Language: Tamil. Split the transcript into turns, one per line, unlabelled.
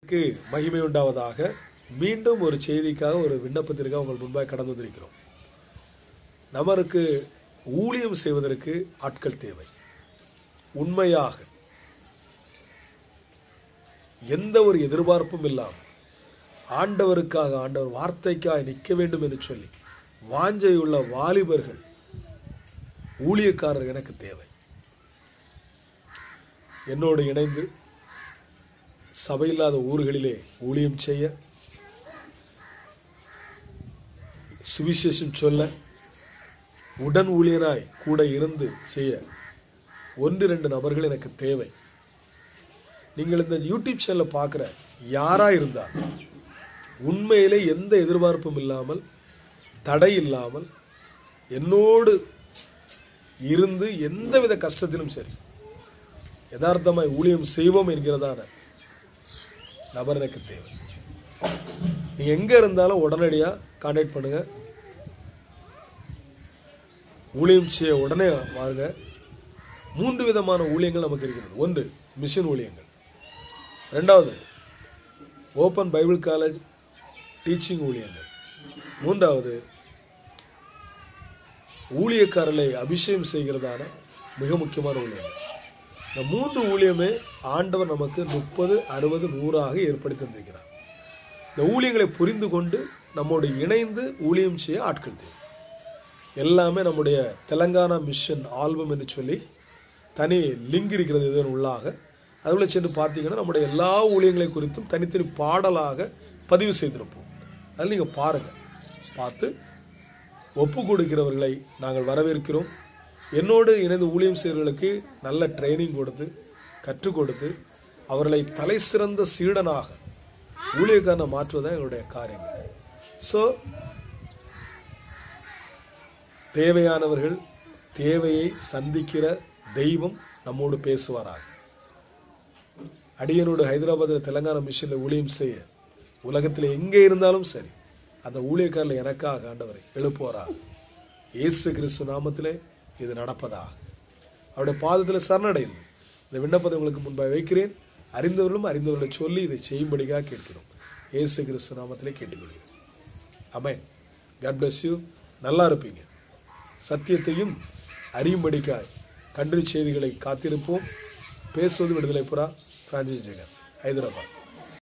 மகிமை உண்டாவதாக. மீண்டும் ஒரு செய்திக்காக ஒரு விண்ணப்பத்திற்காக உங்கள் முன்பாக கடந்து வந்திருக்கிறோம். நமக்கு ஊழியம் செய்வதற்கு ஆட்கள் தேவை. உண்மையாக எந்த ஒரு எதிர்பார்ப்பும் இல்லாமல் ஆண்டவருக்காக, ஆண்டவர் வார்த்தைக்காக நிற்க வேண்டும் என்று சொல்லி வாஞ்சையுள்ள வாலிபர்கள், ஊழியக்காரர் எனக்கு தேவை. என்னோடு இணைந்து சபையில்லாத ஊர்களிலே ஊழியம் செய்ய, சுவிசேஷம் சொல்ல, உடன் ஊழியனாய் கூட இருந்து செய்ய 1-2 நபர்கள் எனக்கு தேவை. நீங்கள் இந்த யூடியூப் சேனலை பார்க்குற யாராக இருந்தால் உண்மையிலே எந்த எதிர்பார்ப்பும் இல்லாமல், தடை இல்லாமல் என்னோடு இருந்து எந்தவித கஷ்டத்திலும் சரி யதார்த்தமாய் ஊழியம் செய்வோம் என்கிறதான நபர் எனக்கு தேவை. நீ எங்க இருந்தாலும் உடனடியாக கான்டாக்ட் பண்ணுங்க. ஊழியம் செய்ய உடனே வாருங்க. 3 விதமான ஊழியங்கள் நமக்கு இருக்கிறது. 1 மிஷன் ஊழியங்கள், 2வது ஓப்பன் பைபிள் காலேஜ் டீச்சிங் ஊழியங்கள், 3வது ஊழியக்காரர்களை அபிஷேகம் செய்கிறதான மிக முக்கியமான ஊழியங்கள். இந்த 3 ஊழியமே ஆண்டவர் நமக்கு 30, 60, 100 ஏற்படுத்தி தந்திருக்கிறார். இந்த ஊழியங்களை புரிந்து கொண்டு நம்மோடு இணைந்து ஊழியம் செய்ய ஆட்கள் தேவை. எல்லாமே நம்முடைய தெலங்கானா மிஷன் ஆல்பம் என்று சொல்லி தனி லிங்க் இருக்கிறது. இதன் உள்ளாக அதுக்குள்ளே சென்று பார்த்தீங்கன்னா நம்முடைய எல்லா ஊழியங்களை குறித்தும் தனித்தனி பாடலாக பதிவு செய்திருப்போம். அதில் நீங்கள் பாருங்கள். பார்த்து ஒப்பு கொடுக்கிறவர்களை நாங்கள் வரவேற்கிறோம். என்னோடு இணைந்து ஊழியம் செய்கிறவர்களுக்கு நல்ல ட்ரைனிங் கொடுத்து, கற்றுக் கொடுத்து, அவர்களை தலை சிறந்த சீடனாக ஊழியக்காரனை மாற்றுவதுதான் எங்களுடைய காரியம். ஸோ தேவையானவர்கள், தேவையை சந்திக்கிற தெய்வம் நம்மோடு பேசுவாராக. அடியனோடு ஹைதராபாத்தில் தெலங்கானா மிஷனில் ஊழியம் செய்ய உலகத்தில் எங்கே இருந்தாலும் சரி அந்த ஊழியக்காரில் எனக்காக ஆண்டவரை எழுப்புவாராக. இயேசு கிறிஸ்து நாமத்திலே இது நடப்பதாக. அவருடைய பாதத்தில் சரணடைந்து இந்த விண்ணப்பத்தை உங்களுக்கு முன்பாக வைக்கிறேன். அறிந்தவர்களும் அறிந்தவர்களை சொல்லி இதை செய்யும்படியாக கேட்கிறோம். இயேசு கிறிஸ்து நாமத்திலே கேட்டுக்கொள்கிறோம். ஆமென். God bless you. நல்லா இருப்பீங்க. சத்தியத்தையும் அறியும்படிக்காய் கண்டு செய்திகளை காத்திருப்போம். பேசுவது விடுதலை புறா, பிரான்சிஸ் ஜெகன், ஹைதராபாத்.